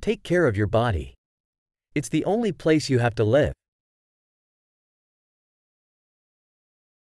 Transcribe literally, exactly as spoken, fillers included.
Take care of your body. It's the only place you have to live.